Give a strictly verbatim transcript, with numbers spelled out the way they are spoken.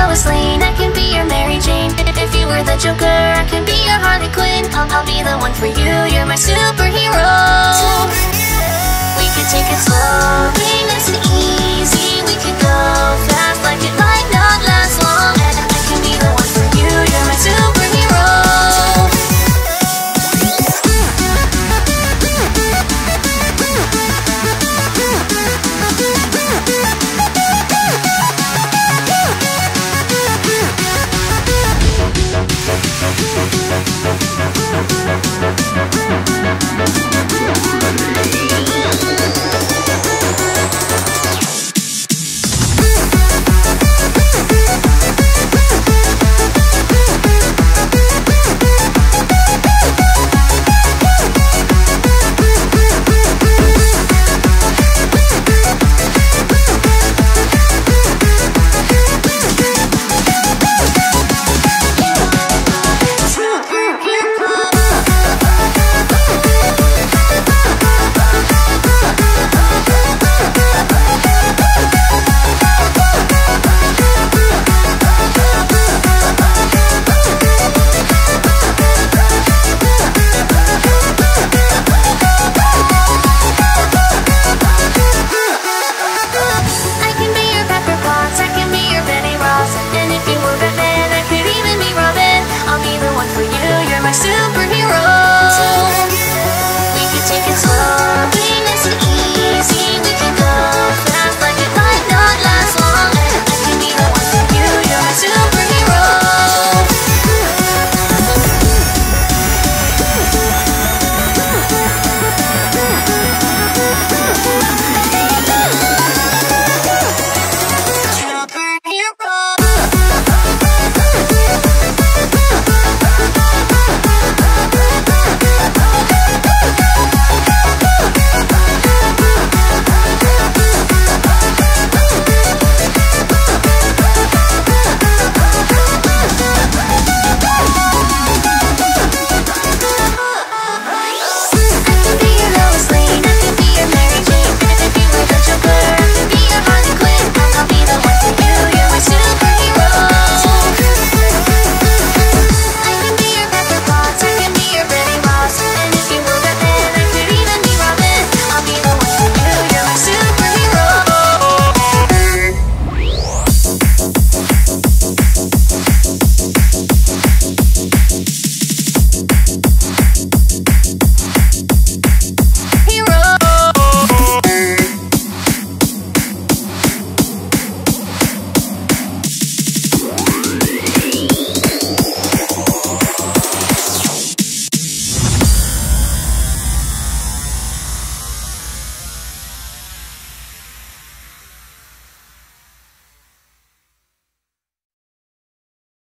Lois Lane, I can be your Mary Jane. If you were the Joker, I can be your Harley Quinn. I'll, I'll be the one for you, you're my superhero. We could take it slowly, nice and easy. We could go fast like it might not last.